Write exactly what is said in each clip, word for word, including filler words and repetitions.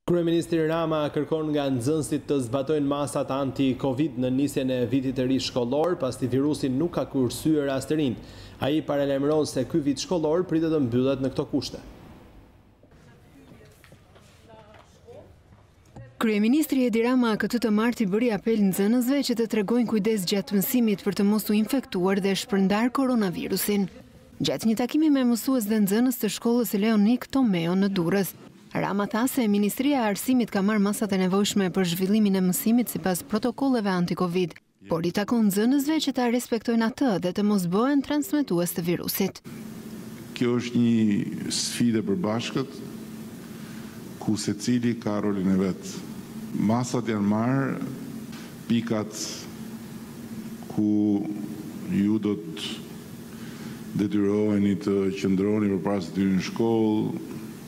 Kryeministri Rama kërkon nga nxënësit të zbatojnë masat anti-Covid në nisjen e vitit të ri shkollor, pasi virusi nuk ka kursyer as të rinj. Ai paralajmëron se ky vit shkollor pritet të mbyllet në këto kushte. Kryeministri Edi Rama këtë të martë i bëri apel nxënësve që të tregojnë kujdes gjatë mësimit për të mos u infektuar dhe shpërndar koronavirusin. Gjatë një takimi me mësues dhe nxënës të shkollës Leonik Tomeo në Durrës, Rama tha se Ministria e Arsimit ka marrë masat e nevojshme për zhvillimin e mësimit sipas protokolleve anti-Covid, por i takon nxënësve që ta respektojnë atë dhe të mos bëhen transmetues të virusit. Kjo është një sfidë e përbashkët ku secili ka rolin e vet. Masat janë marrë, pikat ku ju do të detyroheni të qëndroni përpara se të hyni në shkollë,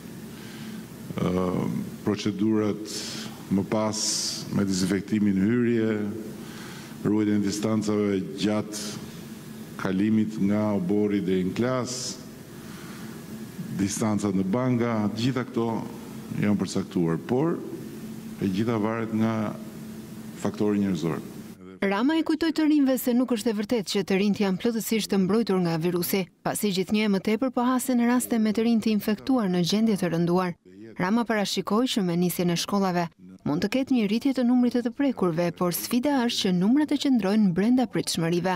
Uh, procedurat më pas me dezinfektimin hyrje, ruajtjen e distancave gjatë kalimit nga obori deri në klasë, distancat në banka, gjitha këto janë përcaktuar, por e gjitha varet nga faktori njerëzor. Rama i kujtoi të rinjve se nuk është e vërtetë që të rinjt janë plotësisht të mbrojtur nga virusi, pasi gjithnjë më tepër po hasen raste me të rinj të infektuar në gjendje të rënduar. Rama parashikoi që me nisjen e shkollave mund të ketë një rritje të numrit të të prekurve, por sfida është që numrat të qëndrojnë brenda pritshmërive.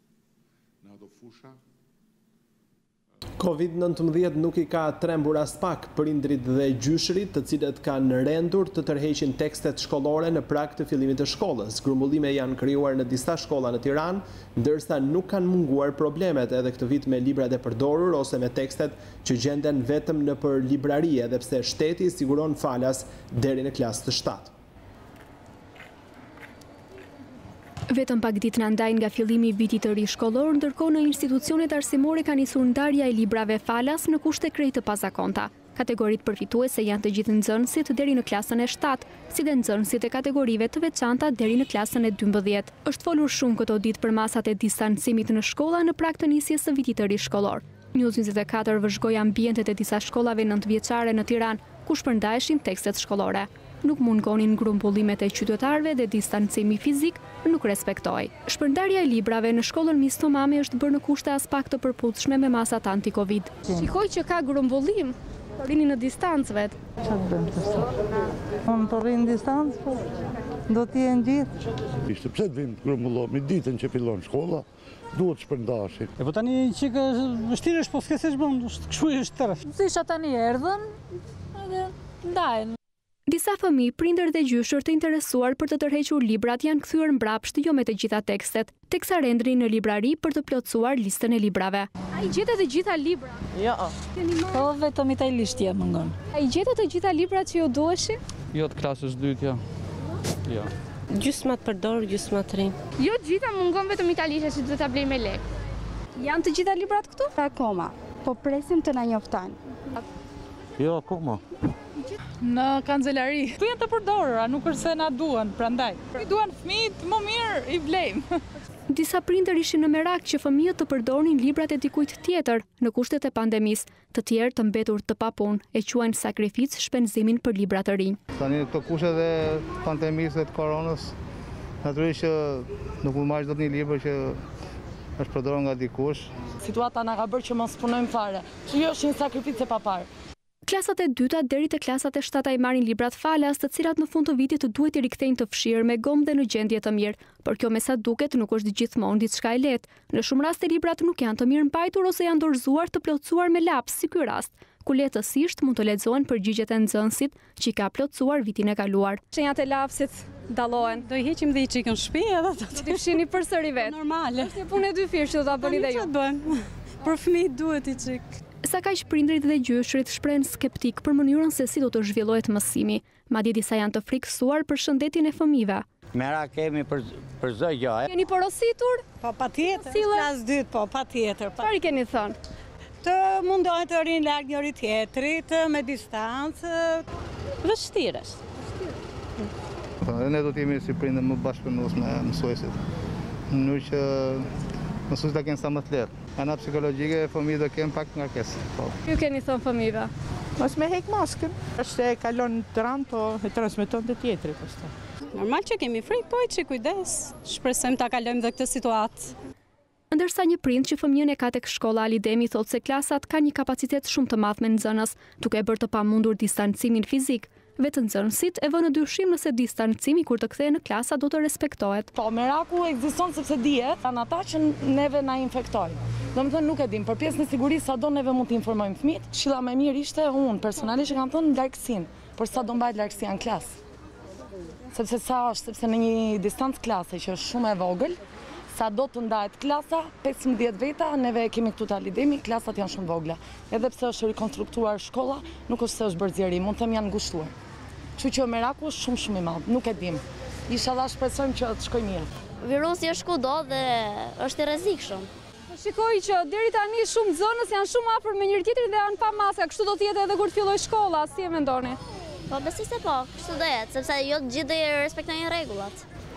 Covid nëntëmbëdhjetë nuk i ka trembur as pak prindrit dhe gjyshrit, të cilët kanë rendur të tërheqin tekstet shkollore në prag të fillimit të shkollës. Grumbullime janë krijuar në disa shkolla në Tiranë, ndërsa nuk kanë munguar problemet edhe këtë vit me librat e përdorur ose me tekstet që gjenden vetëm nëpër librari, edhe pse shteti siguron falas deri në klasë të shtatë. Vetëm pak ditë në ndajnë nga fillimi i vitit të ri shkollor, ndërkohë në institucionet arsimore ka nisur ndarja e librave falas në kushte krejt të pazakonta. Kategoritë përfituese janë të gjithë nxënësit deri në klasën e shtatë, si dhe nxënësit e kategorive të veçanta deri në klasën e dymbëdhjetë. Është folur shumë këto ditë për masat e distancimit në shkolla në prag të nisjes së vitit të ri shkollor. News njëzet e katër vëzhgoi ambientet e disa shkollave nëntëvjeçare në Tiranë, ku shpërndaheshin tekstet shkollore. Nuk mungonin grumbullimet e qytetarëve dhe distancimi fizik nuk respektoi. Shpërndarja e librave në shkollën Mis Tomami është bërë në kushte as pak të përputhshme me masat anti-Covid. Shikoj që ka grumbullim, të rini në distancë vet. Çfarë bëjmë të sot? Unë të rrinë në distancë, po do të jenë gjithë. Ishte pse të vim të grumbullohemi ditën që fillon shkolla, duhet shpërndaheshin. E po tani që vështirë është, po s'ke se ç'bën, kështu është tërë. Thjesht tani erdhën edhe ndajnë. Disa fëmijë, prindër dhe gjyshër të interesuar për të tërhequr librat janë kthyer mbrapsht jo me të gjitha tekstet, teksa rendrin në librari për të plotësuar listën e librave. A i gjetët të gjitha libra? Jo, po vetëm italishtja mungon. A i gjetët të gjitha libra që ju duheshin? Jo të klasës dytja. Jo. Gjysma të përdorur, gjysma të rinj. Jo të gjitha mungon vetëm italishtja që do ta blej me lekë. Janë të gjitha librat këtu? Akoma, po presim të na njoftojnë. Jo, akoma. Në kancelari. Tu janë të përdorura, nuk është se na duan, prandaj. I duan fëmijët, më mirë i blejmë. Disa prindër ishin në merak që fëmijët të përdornin librat e dikujt tjetër në kushtet e pandemisë, të tjerë të mbetur të papunë e quajnë sakrificë shpenzimin për libra të rinj. Tani këto kushtet e pandemisë dhe të koronës, natyrisht që nuk mund marrësh dot një libër që është përdorur nga dikush. Situata na ka bërë që mos punojmë fare. Kjo është një sakrificë e papar. Klasat e dyta deri te klasat e shtata i marrin librat falas, të cilat në fund të vitit të duhet i rikthejnë të fshirë me gomë dhe në gjendje të mirë, por kjo me sa duket nuk është gjithmonë diçka e lehtë. Në shumë raste librat nuk janë të mirë mbajtur ose janë dorëzuar të plotësuar me laps, si ky rast, ku lehtësisht mund të lexohen përgjigjet e nxënësit që i ka plotësuar vitin e kaluar. Shenjat e lapsit dallohen. Do i heqim dhe i çikën në shtëpi edhe do të fshini përsëri vet. Normale. Është një punë e dy firë që do ta bëni dhe ju. Për fëmijët duhet i çik. Sa kaq prindrit dhe gjyshrit shprehen skeptik për mënyrën se si do të zhvillohet mësimi, madje disa janë të frikësuar për shëndetin e fëmijëve. Merak kemi për për çdo gjë. Keni porositur? Po patjetër. Klasë dytë, po patjetër. Çfarë i keni thënë? Të mundohen të rinë larg njëri tjetrit, me distancë. Vështirë është. Ne do të jemi si prindër më bashkëpunues me mësuesit, në mënyrë që mësuesit ta kenë sa më të lehtë. ana psikologjike fëmijët do kenë pak ngarkesë. Po. Ju keni thënë fëmijëve? Mos me hek maskën. Është e kalon të ranë, po e transmeton të tjetri pastaj. Normal që kemi frikë, po që kujdes. Shpresojmë ta kalojmë dhe këtë situatë. Ndërsa një prind që fëmijën e ka tek shkolla Alidemi thotë se klasat ka një kapacitet shumë të madh me nxënës, duke e bërë të pamundur distancimin fizik. Vetë nxënësit e vënë në dyshim nëse distancimi kur të kthehen në klasa do të respektohet. Po, meraku ekziston sepse dihet janë ata që neve na infektojnë. Domethënë nuk e dim, për pjesën e sigurisë sado neve mund të informojmë fëmijët. Këshilla më e mirë ishte unë personalisht e kam thënë largësinë, por sa do mbahet largësia në klasë. Sepse sa është, sepse në një distancë klase që është shumë e vogël, sa do të ndahet klasa, pesëmbëdhjetë veta, neve kemi këtu të Alidemi, klasat janë shumë vogla. Edhe pse është rikonstruktuar shkolla, nuk është se është bërë zgjerim, mund të them janë ngushtuar. Kështu që meraku është shumë shumë i madh, nuk e dim. Inshallah shpresojmë që të shkojë mirë. Virusi është kudo dhe është i rrezikshëm. Shikoj që deri tani shumë nxënës janë shumë afër me njëri tjetrin dhe janë pa maska, kështu do të jetë edhe kur të fillojë shkolla, si e mendoni? Po besoj se po, kështu do jetë, sepse jo të gjithë do i respektojnë rregullat.